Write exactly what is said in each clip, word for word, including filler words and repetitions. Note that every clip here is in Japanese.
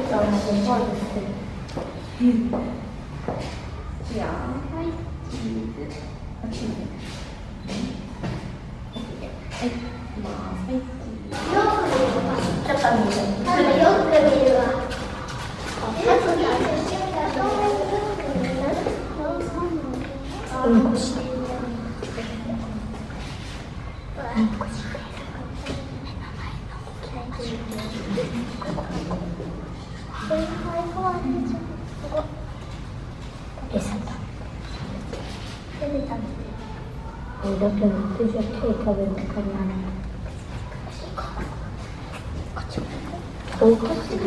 ったらもうファイですけど。じゃあ、はい、チーズ。あ、チーズ。はい、いきます。はい、よく見るわ。ちょっと見る。あ、よく見るわ。うんこして。うんこして。だけど、私は手食べるのかな。おかしい。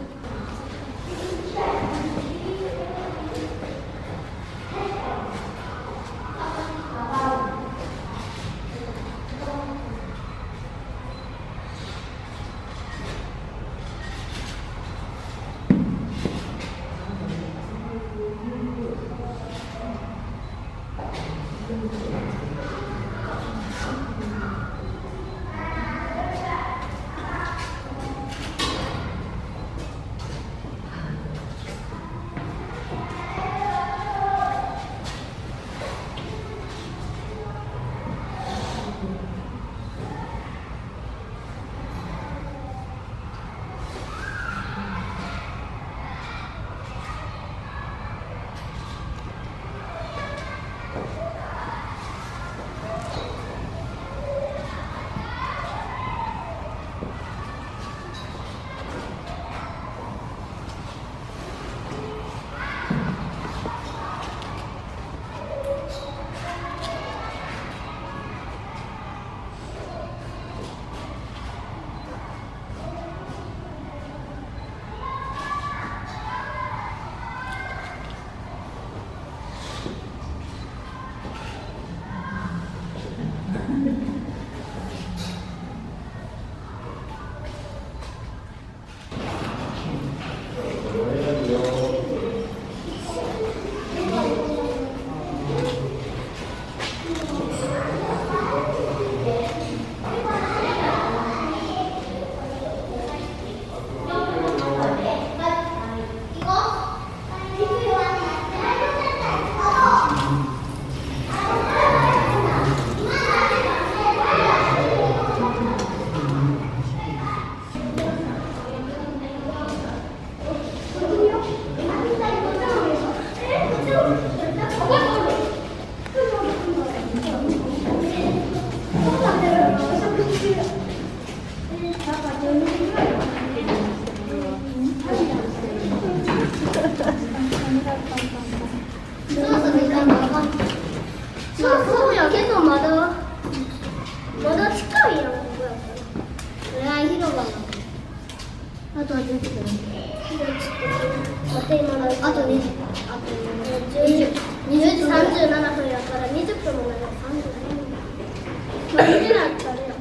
そうやけどまだまだ近いやん。ここやったら恋愛広場なの。あとはじゅっぷん。あと今のあとにじあとにじにじさんじゅうななふんやからにじゅっぷんもない。さんじゅうななふん。にじだったらよ。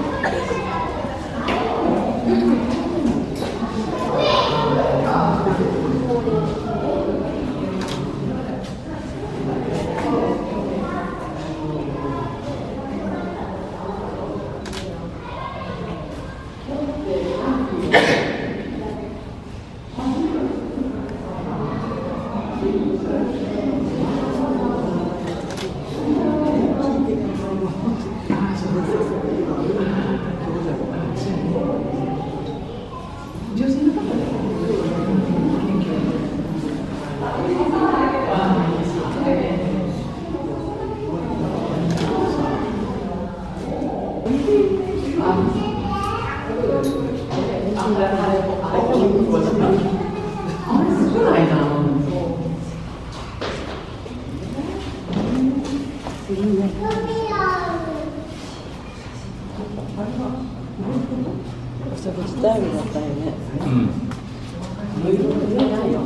お食事タイムだったよね。うん。ないよ。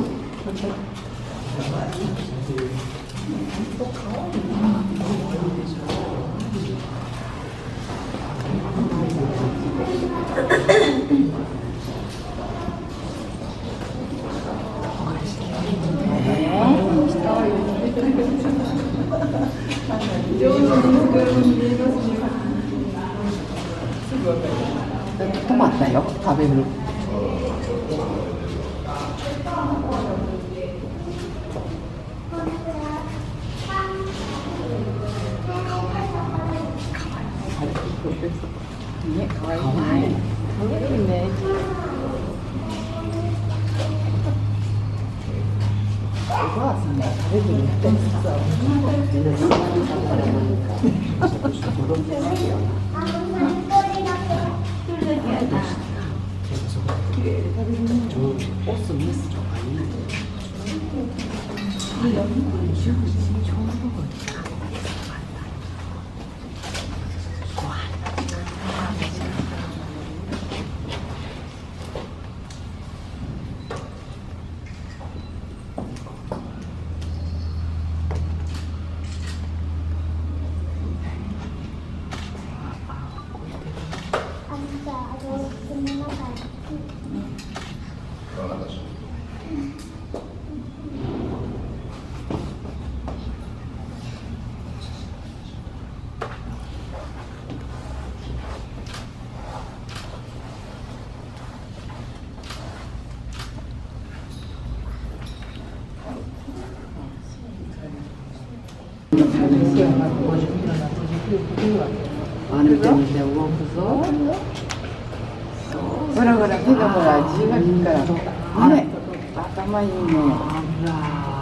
止まったよ、食べる。 ね、可愛いね。可愛いね。おばあさんが食べてるみたいなさ。みんな自分で食べたらなんか。オスメスとかいいね。いいよ。あ、見て見て動くぞ。ほらほら、手がほら、字が利くから。ね、頭いいね。あら。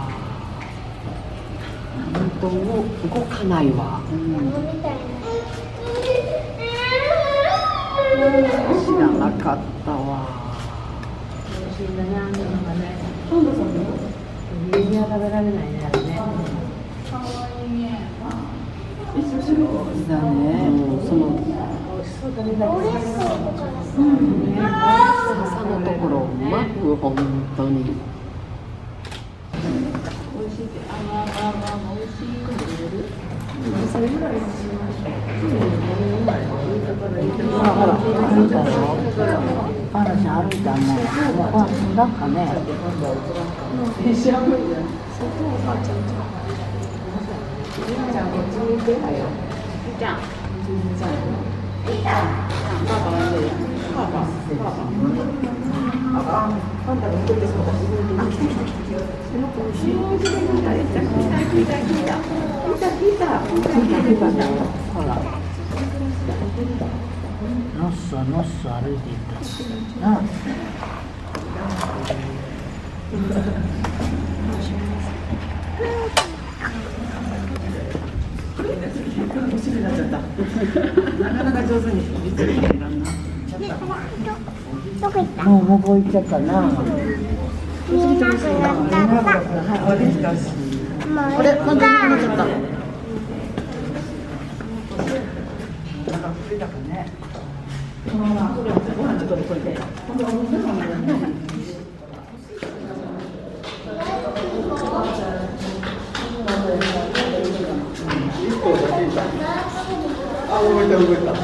本当動かないわ。うん。知らなかったわ。上には食べられないね、あれね。だね、もうその笹のところをうまく本当に。美味しいって、ああああ美味しい。それぐらい。ほらほら歩いたよ。あらちゃん歩いたね。あ、なんかね。ちゃんこっちに行ってたよ。ちゃん。ちゃん。パパなんで。パパ。パパ。あかん。あんたが一人でそうだ。あ、来た来た来た。その子後ろに来た来た来た来た来た来た来た来た来た。ほら。 のっそのっそ歩いていった。なあ。なかなか上手に実に入らんな。もう向こう行っちゃったな。見えなくなっちゃった。あれ、まだなっちゃった。ご飯ちょっとこれで。 あ、動いた動いた。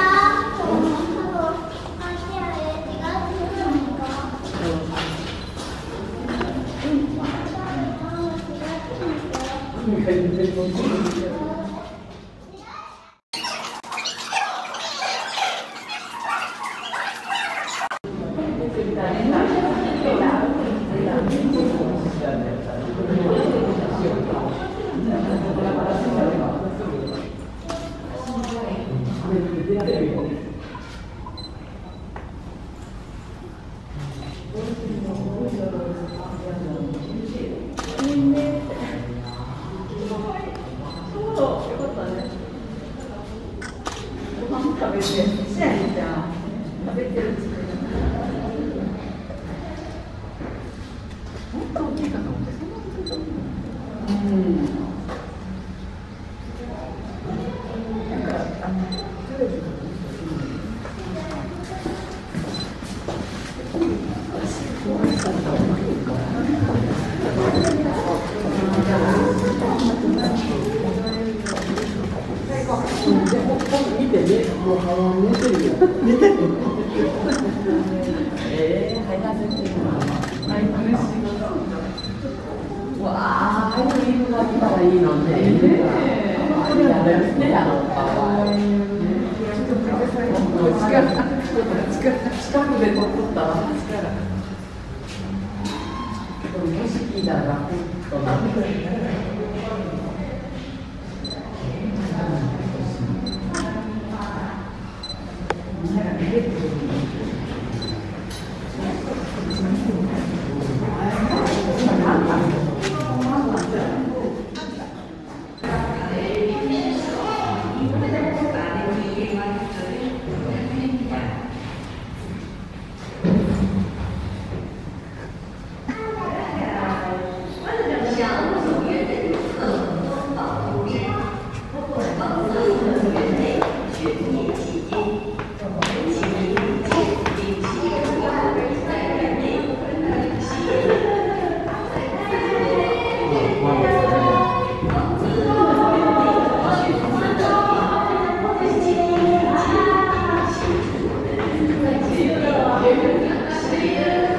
見てね、もう顔見てるよ。見てる。ええ、入らせてる。はい、嬉しい。わあ、ああいう犬が来たらいいのね。これやるね、あの可愛い。ちょっと近く、近くで撮ったわ。もし聞いたら楽となって。 See you.